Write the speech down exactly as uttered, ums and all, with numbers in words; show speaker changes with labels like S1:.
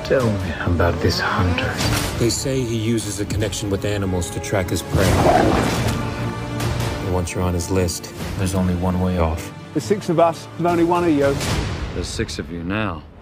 S1: Tell me about this hunter.
S2: They say he uses a connection with animals to track his prey. And once you're on his list, there's only one way off.
S3: There's six of us, and only one of you.
S4: There's six of you now.